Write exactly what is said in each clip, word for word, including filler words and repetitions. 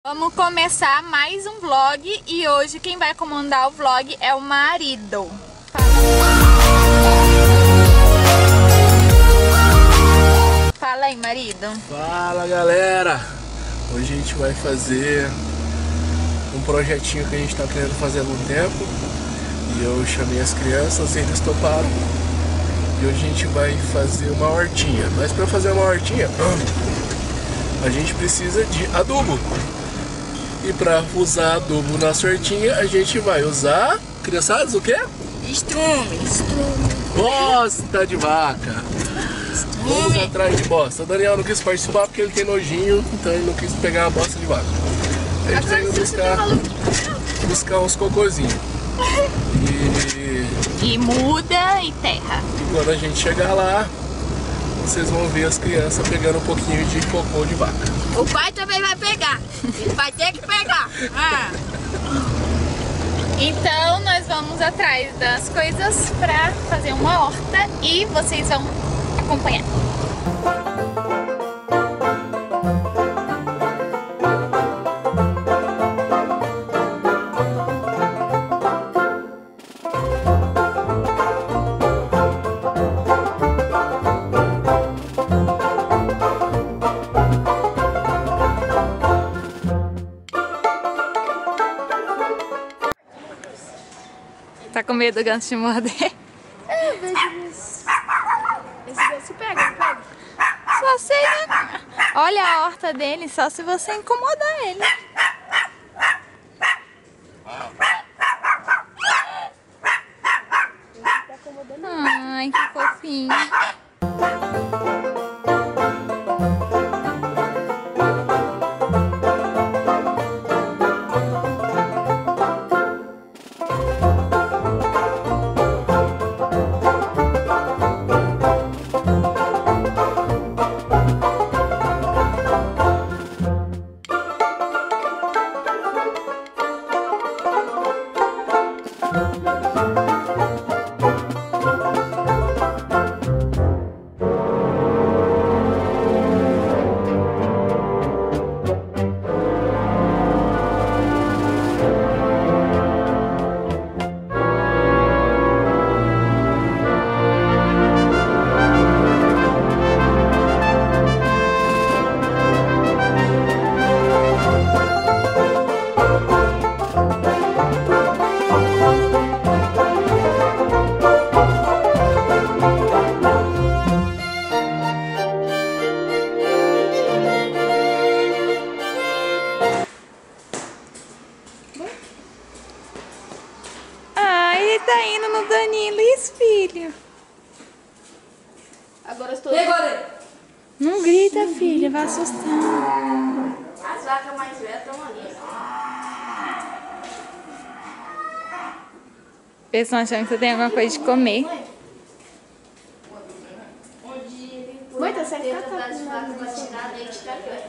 Vamos começar mais um vlog e hoje quem vai comandar o vlog é o marido. Fala aí, marido. Fala, galera! Hoje a gente vai fazer um projetinho que a gente está querendo fazer há algum tempo e eu chamei as crianças e eles toparam. E hoje a gente vai fazer uma hortinha, mas para fazer uma hortinha a gente precisa de adubo. E para usar adubo na hortinha a gente vai usar, criançadas, o quê? Estrume, estrume. Bosta de vaca. Vamos atrás de bosta. O Daniel não quis participar porque ele tem nojinho, então ele não quis pegar a bosta de vaca. A gente vai buscar, buscar uns cocôzinhos. E, E muda e terra. e quando a gente chegar lá, vocês vão ver as crianças pegando um pouquinho de cocô de vaca. O pai também vai pegar. Ele vai ter que pegar. Ah. Então nós vamos atrás das coisas pra fazer uma horta e vocês vão acompanhar. Tá com medo do ganso te morder? É, vejo isso. Esse ganso pega, pega. Só se ele... Olha a horta dele, só se você incomodar ele. Ai, que fofinho. Tá indo no Danilis, filho. Agora eu estou... E agora? Não grita, filha, vai assustar. As vacas mais velhas estão ali. Eles estão achando que você tem alguma coisa de comer. Mãe, tá certo que ela tá com nada pra tirar leite da gaiola.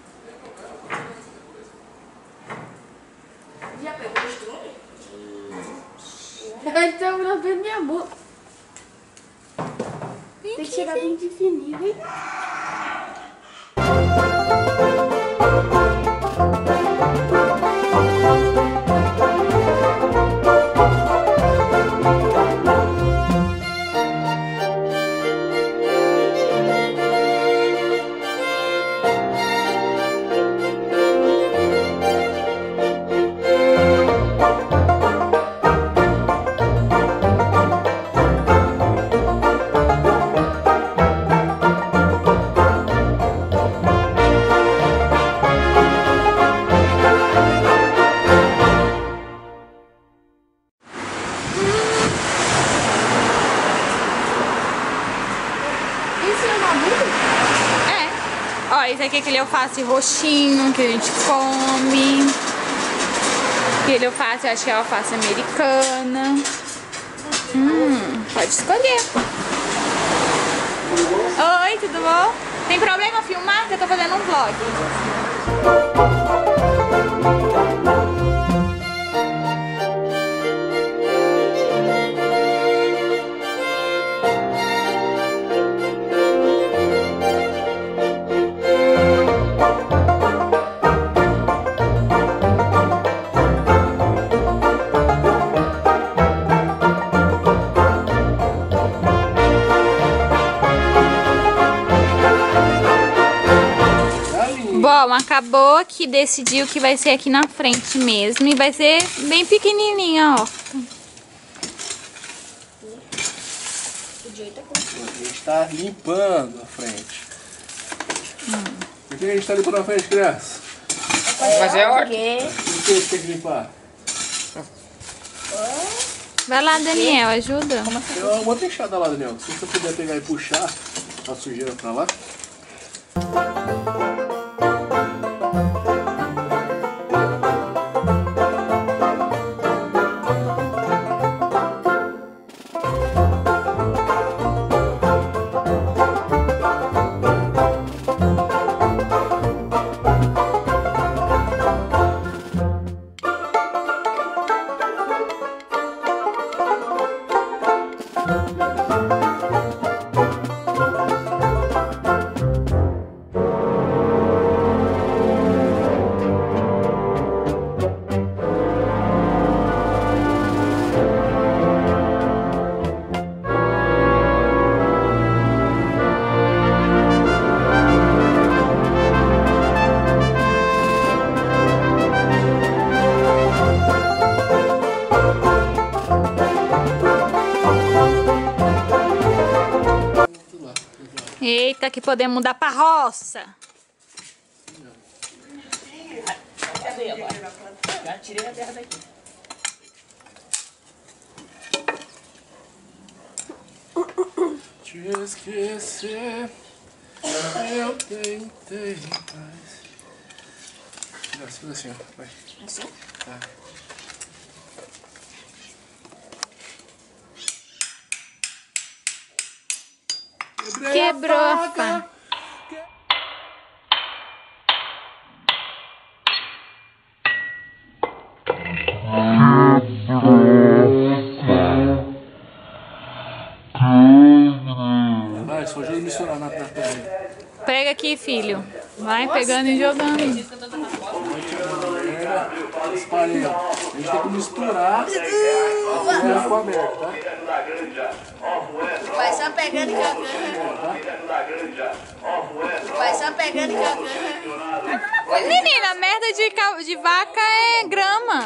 Já pegou o estrume? Ele tá abrindo minha boca. Tem que chegar bem de fininho, hein? Ó, esse aqui é aquele alface roxinho que a gente come. Aquele alface, eu acho que é alface americana. Hum, pode escolher. Oi, tudo bom? Tem problema filmar? Que eu tô fazendo um vlog. que decidiu que vai ser aqui na frente mesmo. E vai ser bem pequenininha, ó. A gente tá limpando a frente. Hum. Por que a gente tá limpando a frente, criança? Mas é ótimo. Por que a gente tem que limpar? Vai lá, Daniel, ajuda. Eu vou deixar lá, Daniel. Se você puder pegar e puxar a sujeira pra lá. Eita, que podemos mudar pra roça. Cadê agora? Já tirei a terra daqui. Te esquecer, eu tentei, mas... Segura assim, ó. Vai. Assim? Tá. Quebrou a faca. Vai, só ajuda a misturar na terra. Pega aqui, filho. Vai pegando e jogando. Espalha. A gente tem que misturar a com aberta, tá? Vai só pegando e cagando. Vai só pegando e cagando. Menina, merda de, ca- de vaca é grama.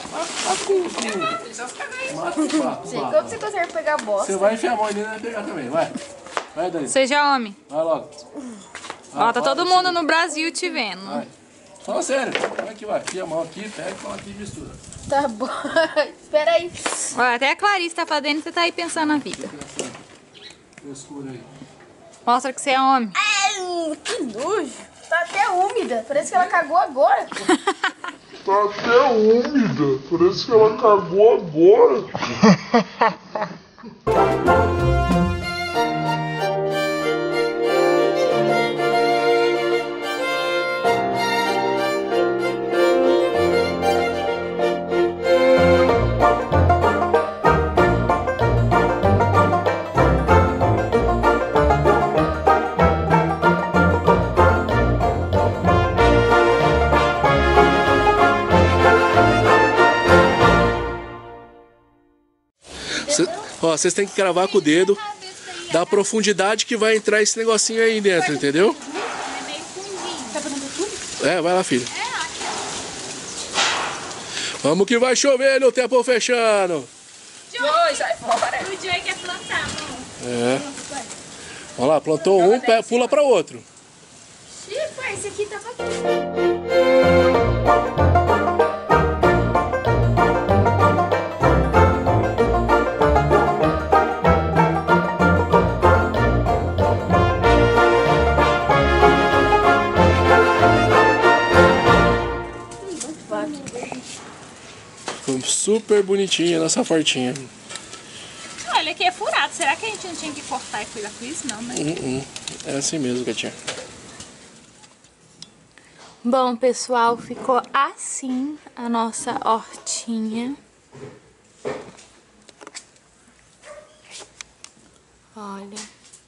Mata o pato. Sei, como você consegue pegar bosta? Você vai enfiar a mão ali e vai pegar também, vai. Vai, Dani. Seja homem. Vai logo. Ó, tá todo mundo no Brasil te vendo. Vai. Fala sério. Vai aqui, vai. Enfia a mão aqui, pega e fala aqui e mistura. Tá bom. Espera aí. Ó, até a Clarice tá fazendo e você tá aí pensando na vida. Frescura aí. Mostra que você é homem. Ai, que nojo. Tá até úmida. Parece que ela cagou agora. Tá até úmida, parece que ela cagou agora. Cê, ó, vocês têm que cravar com o dedo da profundidade que vai entrar esse negocinho aí dentro, entendeu? É, vai lá, filho. Vamos que vai chover no tempo fechando. Joey, sai fora. O Joey quer plantar, amor. É. Vamos lá, plantou um, pé, pula para outro. Chico, esse aqui tava aqui. Ficou super bonitinha a nossa portinha. Olha, aqui é furado. Será que a gente não tinha que cortar e cuidar com isso? Não, né? Uh -uh. É assim mesmo, gatinha. Bom, pessoal, ficou assim a nossa hortinha. Olha.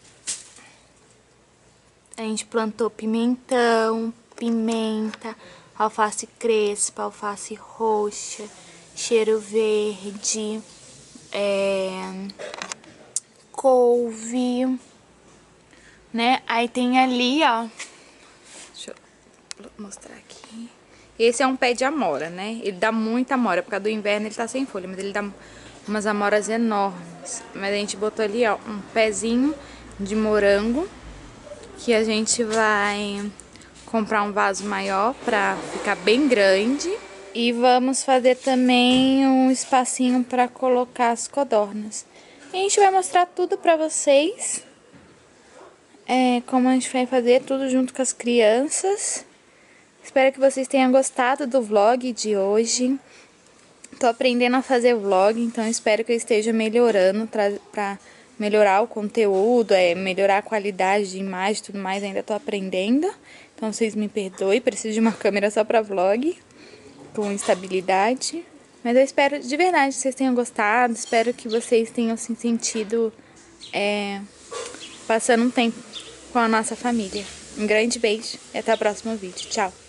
A gente plantou pimentão, pimenta, alface crespa, alface roxa, cheiro verde, é, couve, né? Aí tem ali, ó, deixa eu Vou mostrar aqui. Esse é um pé de amora, né? Ele dá muita amora. Por causa do inverno ele tá sem folha, mas ele dá umas amoras enormes. Mas a gente botou ali, ó, um pezinho de morango, que a gente vai comprar um vaso maior pra ficar bem grande. E vamos fazer também um espacinho pra colocar as codornas. E a gente vai mostrar tudo pra vocês. É, como a gente vai fazer tudo junto com as crianças. Espero que vocês tenham gostado do vlog de hoje. Tô aprendendo a fazer vlog, então espero que eu esteja melhorando pra melhorar o conteúdo, é, melhorar a qualidade de imagem e tudo mais. Ainda tô aprendendo, então vocês me perdoem, preciso de uma câmera só pra vlog, com estabilidade. Mas eu espero de verdade que vocês tenham gostado, espero que vocês tenham se sentido é, passando um tempo com a nossa família. Um grande beijo e até o próximo vídeo. Tchau!